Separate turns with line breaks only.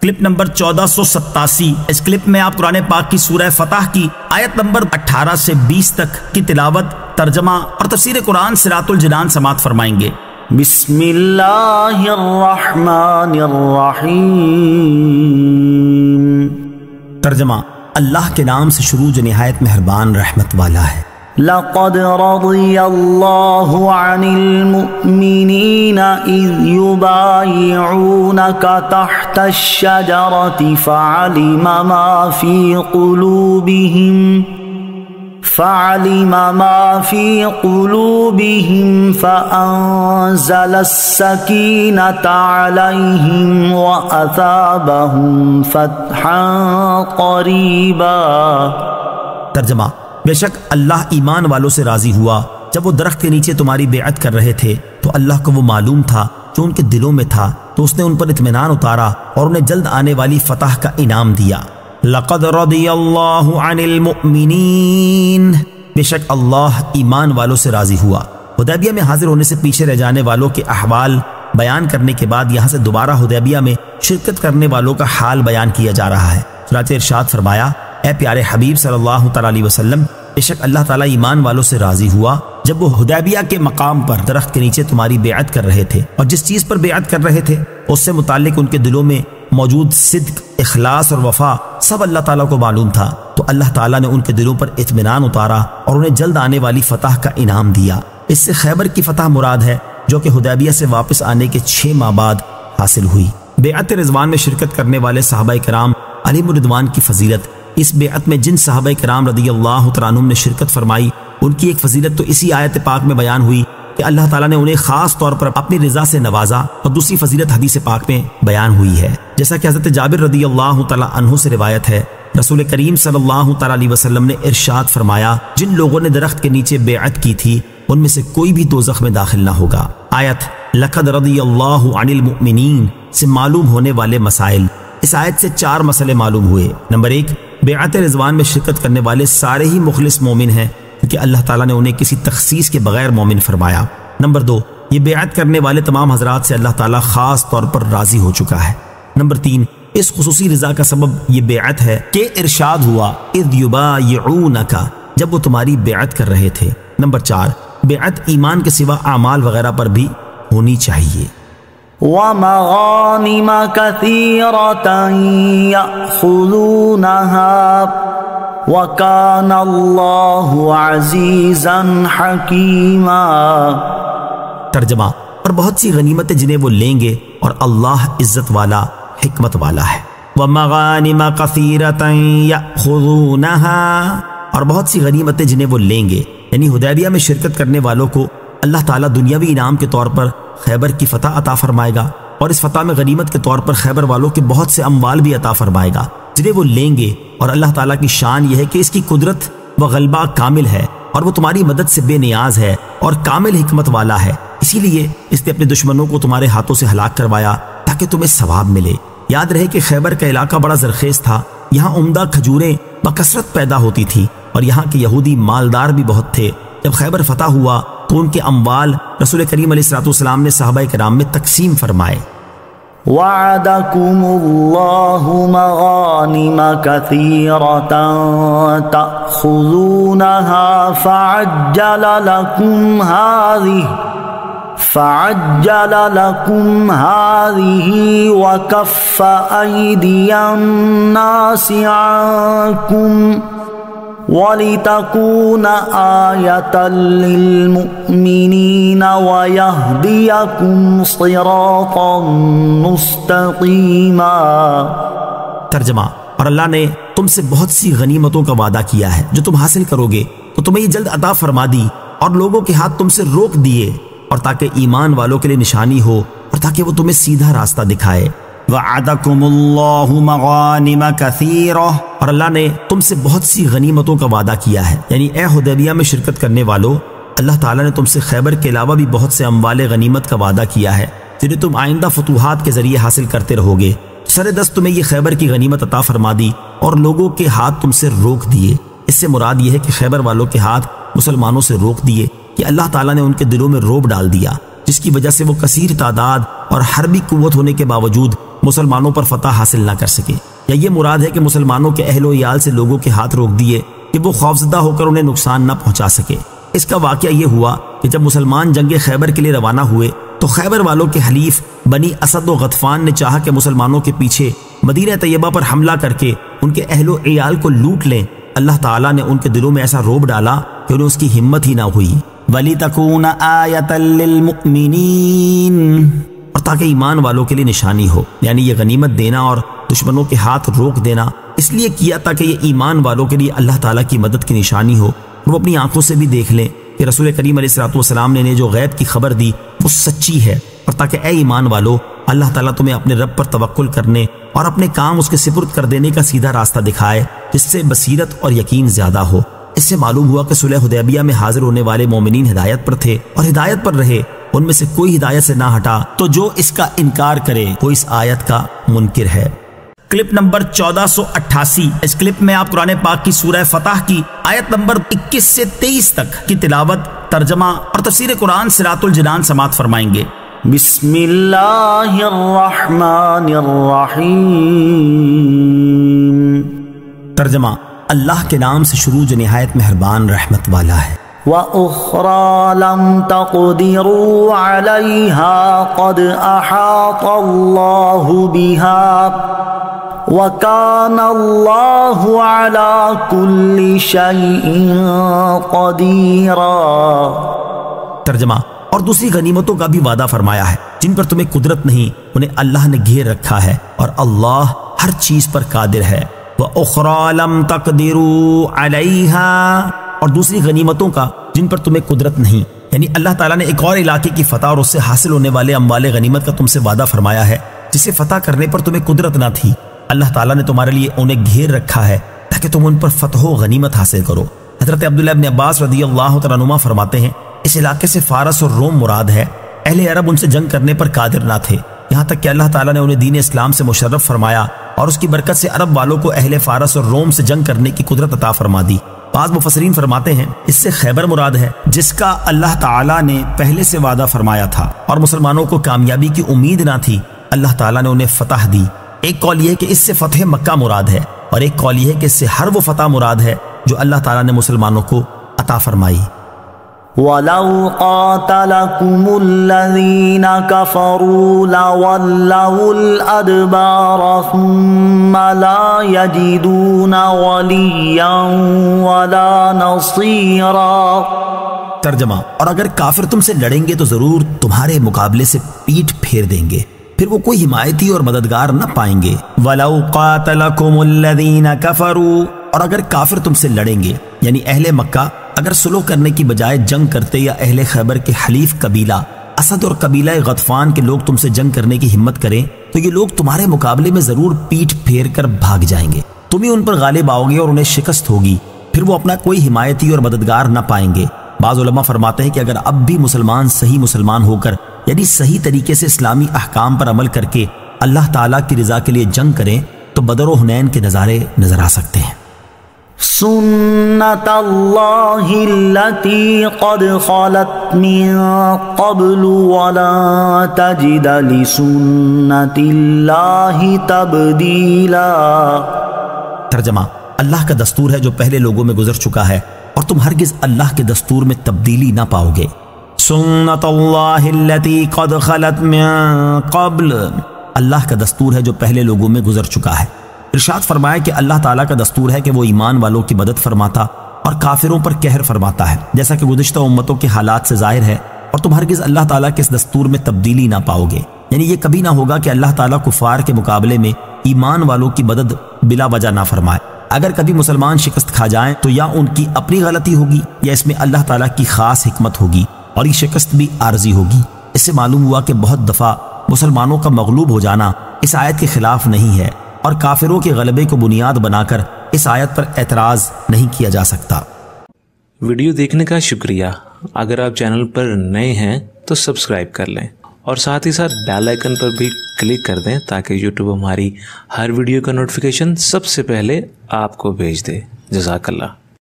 Clip number 1487۔ اس clip میں آپ قرآن پاک کی سورہ فتح کی آیت نمبر 18 سے 20 تک کی تلاوت، ترجمہ اور تفسیر قرآن صراط الجنان سماعت فرمائیں گے۔
بسم اللہ الرحمن الرحیم۔
ترجمہ، اللہ کے نام سے شروع جو نہایت مہربان رحمت والا ہے۔
لقد رضی اللہ عن المؤمنین اذ یبایعونک تحت الشجرۃ فعلم ما فی قلوبہم فأنزل السکینۃ علیہم وأثابہم فتحا قریبا۔
ترجمہ، بے شک اللہ ایمان والوں سے راضی ہوا جب وہ درخت کے نیچے تمہاری بیعت کر رہے تھے تو اللہ کو وہ معلوم تھا جو ان کے دلوں میں تھا، تو اس نے ان پر اطمینان اتارا اور انہیں جلد آنے والی فتح کا انعام دیا۔ لقد رضی اللہ عن المؤمنین، بے شک اللہ ایمان والوں سے راضی ہوا۔ حدیبیہ میں حاضر ہونے سے پیچھے رہ جانے والوں کے احوال بیان کرنے کے بعد یہاں سے دوبارہ حدیبیہ میں شرکت کرنے والوں کا حال بیان کیا جا رہا ہے۔ چنانچہ ارشاد فرمایا، اے پیارے حبیب صلی اللہ تعالیٰ علیہ وسلم، بے شک اللہ تعالیٰ ایمان والوں سے راضی ہوا جب وہ حدیبیہ کے مقام پر درخت کے نیچے تمہاری بیعت کر رہے تھے، اور جس چیز پر بیعت کر رہے تھے اس سے متعلق ان کے دلوں میں موجود صدق، اخلاص اور وفا سب اللہ تعالیٰ کو معلوم تھا، تو اللہ تعالیٰ نے ان کے دلوں پر اطمینان اتارا اور انہیں جلد آنے والی فتح کا انعام دیا۔ اس سے خیبر کی فتح مراد ہے جو کہ حدیبیہ سے واپس آنے کے 6 ماہ بعد حاصل ہوئی۔ بیعت رضوان میں شرکت کرنے والے صحابہ کرام علیہم الرضوان کی فضیلت، اس بیعت میں جن صحابہ کرام رضی اللہ تعالیٰ عنہم نے شرکت فرمائی ان کی ایک فضیلت تو اسی آیت پاک میں بیان ہوئی کہ اللہ تعالیٰ نے انہیں خاص طور پر اپنی رضا سے نوازا، اور دوسری فضیلت حدیث پاک میں بیان ہوئی ہے، جیسا کہ حضرت جابر رضی اللہ تعالیٰ عنہ سے روایت ہے، رسول کریم صلی اللہ تعالیٰ علیہ وسلم نے ارشاد فرمایا، جن لوگوں نے درخت کے نیچے بیعت کی تھی ان میں سے کوئی بھی دوزخ میں داخل نہ ہوگا۔ آیت لقد رضی اللہ عن المؤمنین سے معلوم ہونے والے مسائل۔ اس آیت سے 4 مسئلے معلوم ہوئے۔ نمبر 1، بیعت رضوان میں شرکت کرنے والے سارے ہی مخلص مومن ہیں کیونکہ اللہ تعالیٰ نے انہیں کسی تخصیص کے بغیر مومن فرمایا۔ نمبر 2، یہ بیعت کرنے والے تمام حضرات سے اللہ تعالیٰ خاص طور پر راضی ہو چکا ہے۔ نمبر 3، اس خصوصی رضا کا سبب یہ بیعت ہے کہ ارشاد ہوا اذ یبایعونک، جب وہ تمہاری بیعت کر رہے تھے۔ نمبر 4، بیعت ایمان کے سوا اعمال وغیرہ پر بھی ہونی چاہیے۔
وَمَغَانِمَ كَثِيرَةً يَأْخُذُونَهَا وَكَانَ اللَّهُ عَزِيزًا حَكِيمًا۔
ترجمہ، اور بہت سی غنیمتیں جنہیں وہ لیں گے اور اللہ عزت والا حکمت والا ہے۔ وَمَغَانِمَ كَثِيرَةً يَأْخُذُونَهَا، اور بہت سی غنیمتیں جنہیں وہ لیں گے، یعنی حدیبیہ میں شرکت کرنے والوں کو اللہ تعالیٰ دنیاوی انعام کے طور پر خیبر کی فتح عطا فرمائے گا، اور اس فتح میں غنیمت کے طور پر خیبر والوں کے بہت سے اموال بھی عطا فرمائے گا جنہیں وہ لیں گے، اور اللہ تعالیٰ کی شان یہ ہے کہ اس کی قدرت و غلبہ کامل ہے، اور وہ تمہاری مدد سے بے نیاز ہے اور کامل حکمت والا ہے، اسی لیے اس نے اپنے دشمنوں کو تمہارے ہاتھوں سے ہلاک کروایا تاکہ تمہیں ثواب ملے۔ یاد رہے کہ خیبر کا علاقہ بڑا زرخیز تھا، یہاں عمدہ کھجوریں بکثرت پیدا ہوتی تھی، اور یہاں کے یہودی مالدار بھی بہت تھے۔ جب خیبر فتح ہوا تو ان کے اموال رسول کریم علیہ الصلوۃ والسلام نے صحابہ کرام میں تقسیم فرمائے۔
وَعَدَكُمُ اللَّهُ مَغَانِمَ كَثِيرَةً تَأْخُذُونَهَا فَعَجَّلَ لَكُمْ هَٰذِهِ وَكَفَّ أَيْدِيَ النَّاسِ عَنكُمْ وَلِتَكُونَ آيَةً لِّلْمُؤْمِنِينَ وَيَهْدِيَكُمْ صِرَاطًا مُسْتَقِيمًا۔
ترجمہ، اور اللہ نے تم سے بہت سی غنیمتوں کا وعدہ کیا ہے جو تم حاصل کرو گے تو تمہیں یہ جلد عطا فرما دی، اور لوگوں کے ہاتھ تم سے روک دیے، اور تاکہ ایمان والوں کے لیے نشانی ہو اور تاکہ وہ تمہیں سیدھا راستہ دکھائے۔ وَعَدَكُمُ اللَّهُ مَغَانِمَ كَثِيرَةً، اور اللہ نے تم سے بہت سی غنیمتوں کا وعدہ کیا ہے، یعنی اے حدیبیہ میں شرکت کرنے والوں، اللہ تعالیٰ نے تم سے خیبر کے علاوہ بھی بہت سے اموال غنیمت کا وعدہ کیا ہے جنہیں تم آئندہ فتوحات کے ذریعے حاصل کرتے رہو گے۔ سر دست تمہیں یہ خیبر کی غنیمت عطا فرما دی اور لوگوں کے ہاتھ تم سے روک دیے۔ اس سے مراد یہ ہے کہ خیبر والوں کے ہاتھ مسلمانوں سے روک دیے کہ اللہ تعالیٰ نے ان کے دلوں میں رعب ڈال دیا، جس کی وجہ سے وہ کثیر تعداد اور حربی قوت ہونے کے باوجود مسلمانوں پر فتح حاصل نہ کر سکے، یا یہ مراد ہے کہ مسلمانوں کے اہل و عیال سے لوگوں کے ہاتھ روک دیے کہ وہ خوفزدہ ہو کر انہیں نقصان نہ پہنچا سکے۔ اس کا واقعہ یہ ہوا کہ جب مسلمان جنگ خیبر کے لیے روانہ ہوئے تو خیبر والوں کے حلیف بنی اسد و غطفان نے چاہا کہ مسلمانوں کے پیچھے مدینہ طیبہ پر حملہ کر کے ان کے اہل و عیال کو لوٹ لیں۔ اللہ تعالیٰ نے ان کے دلوں میں ایسا رعب ڈالا کہ انہیں اس کی ہمت ہی نہ ہوئی۔ وَلِتَكُونَ آیَةً لِّلْمُؤْمِنِينَ، اور تاکہ ایمان والوں کے لیے نشانی ہو، یعنی یہ غنیمت دینا اور دشمنوں کے ہاتھ روک دینا اس لیے کیا تاکہ یہ ایمان والوں کے لیے اللہ تعالیٰ کی مدد کی نشانی ہو، اور وہ اپنی آنکھوں سے بھی دیکھ لیں کہ رسول کریم علیہ الصلوۃ والسلام نے انہیں جو غیب کی خبر دی وہ سچی ہے، اور تاکہ اے ایمان والو اللہ تعالیٰ تمہیں اپنے رب پر توکل کرنے اور اپنے کام اس کے سپرد کر دینے کا سیدھا راستہ دکھائے جس سے بصیرت اور یقین زیادہ ہو۔ اس سے معلوم ہوا کہ صلح حدیبیہ میں حاضر ہونے والے مومنین ہدایت پر تھے اور ہدایت پر رہے، ان میں سے کوئی ہدایت سے نہ ہٹا، تو جو اس کا انکار کرے وہ اس آیت کا منکر ہے۔ کلپ نمبر 1488، اس کلپ میں آپ قرآن پاک کی سورہ فتح کی آیت نمبر 21 سے 23 تک کی تلاوت، ترجمہ اور تفسیر قرآن صراط الجنان سماعت فرمائیں گے۔
بسم اللہ الرحمن الرحیم۔
ترجمہ، اللہ کے نام سے شروع جو نہایت مہربان رحمت والا ہے۔
وَأُخْرَى لَمْ تَقْدِرُوا عَلَيْهَا قَدْ أَحَاطَ اللَّهُ بِهَا وَكَانَ اللَّهُ عَلَى كُلِّ شَيْءٍ قَدِيرًا۔
ترجمہ، اور دوسری غنیمتوں کا بھی وعدہ فرمایا ہے جن پر تمہیں قدرت نہیں، انہیں اللہ نے گھیر رکھا ہے، اور اللہ ہر چیز پر قادر ہے۔ وَأُخْرَى لَمْ تَقْدِرُوا عَلَيْهَا، اور دوسری غنیمتوں کا جن پر تمہیں قدرت نہیں، یعنی اللہ تعالیٰ نے ایک اور علاقے کی فتح اور اس سے حاصل ہونے والے اموال غنیمت کا تم سے وعدہ فرمایا ہے جسے فتح کرنے پر تمہیں قدرت نہ تھی۔ اللہ تعالیٰ نے تمہارے لیے انہیں گھیر رکھا ہے تاکہ تم ان پر فتح و غنیمت حاصل کرو۔ حضرت عبداللہ ابن عباس رضی اللہ تعالیٰ عنہما فرماتے ہیں اس علاقے سے فارس اور روم مراد ہے۔ اہل عرب ان سے جنگ کرنے پر قادر نہ تھے، یہاں تک کہ اللہ تعالیٰ نے انہیں دین اسلام سے مشرف فرمایا اور اس کی برکت سے عرب والوں کو اہل فارس اور روم سے جنگ کرنے کی قدرت عطا فرما دی۔ بعض مفسرین فرماتے ہیں اس سے خیبر مراد ہے جس کا اللہ تعالیٰ نے پہلے سے وعدہ فرمایا تھا اور مسلمانوں کو کامیابی کی امید نہ تھی، اللہ تعالیٰ نے انہیں فتح دی۔ ایک قول یہ ہے کہ اس سے فتح مکہ مراد ہے، اور ایک قول یہ ہے کہ اس سے ہر وہ فتح مراد ہے جو اللہ تعالیٰ نے مسلمانوں کو عطا فرمائی۔
وَلَوْ قَاتَلَكُمُ الَّذِينَ كَفَرُوا لَوَلَّوُا الْأَدْبَارَ ثُمَّ لَا يَجِدُونَ وَلِيًّا وَلَا نَصِيرًا۔
ترجمہ، اور اگر کافر تم سے لڑیں گے تو ضرور تمہارے مقابلے سے پیٹھ پھیر دیں گے، پھر وہ کوئی حمایتی اور مددگار نہ پائیں گے۔ وَلَوْ قَاتَلَكُمُ الَّذِينَ كَفَرُوا، اور اگر کافر تم سے لڑیں گے، یعنی اہل مکہ اگر صلح کرنے کی بجائے جنگ کرتے یا اہل خیبر کے حلیف قبیلہ اسد اور قبیلہ غطفان کے لوگ تم سے جنگ کرنے کی ہمت کریں تو یہ لوگ تمہارے مقابلے میں ضرور پیٹھ پھیر کر بھاگ جائیں گے، تم ہی ان پر غالب آؤ گے اور انہیں شکست ہوگی، پھر وہ اپنا کوئی حمایتی اور مددگار نہ پائیں گے۔ بعض علماء فرماتے ہیں کہ اگر اب بھی مسلمان صحیح مسلمان ہو کر، یعنی صحیح طریقے سے اسلامی احکام پر عمل کر کے اللہ تعالیٰ کی رضا کے لیے جنگ کریں تو بدر و حنین کے نظارے نظر آ سکتے ہیں۔
سنت اللہ التي قد خلت من قبل ولا تجد لسنت اللہ تبدیلا۔
ترجمہ، اللہ کا دستور ہے جو پہلے لوگوں میں گزر چکا ہے اور تم ہرگز اللہ کے دستور میں تبدیلی نہ پاؤ گے۔ سنت اللہ التي قد خلت من قبل، اللہ کا دستور ہے جو پہلے لوگوں میں گزر چکا ہے۔ ارشاد فرمایا کہ اللہ تعالیٰ کا دستور ہے کہ وہ ایمان والوں کی مدد فرماتا اور کافروں پر قہر فرماتا ہے، جیسا کہ گزشتہ امتوں کے حالات سے ظاہر ہے، اور تم ہرگز اللہ تعالیٰ کے اس دستور میں تبدیلی نہ پاؤ گے، یعنی یہ کبھی نہ ہوگا کہ اللہ تعالیٰ کفار کے مقابلے میں ایمان والوں کی مدد بلا وجہ نہ فرمائے۔ اگر کبھی مسلمان شکست کھا جائیں تو یا ان کی اپنی غلطی ہوگی یا اس میں اللہ تعالیٰ کی خاص حکمت ہوگی، اور یہ شکست بھی عارضی ہوگی۔ اس سے معلوم ہوا کہ بہت دفعہ مسلمانوں کا مغلوب ہو جانا اس آیت کے خلاف نہیں ہے، اور کافروں کے غلبے کو بنیاد بنا کر اس آیت پر اعتراض نہیں کیا جا سکتا۔
ویڈیو دیکھنے کا شکریہ۔ اگر آپ چینل پر نئے ہیں تو سبسکرائب کر لیں اور ساتھ ہی ساتھ بیل آئیکن پر بھی کلک کر دیں تاکہ یوٹیوب ہماری ہر ویڈیو کا نوٹیفیکیشن سب سے پہلے آپ کو بھیج دے۔ جزاک اللہ۔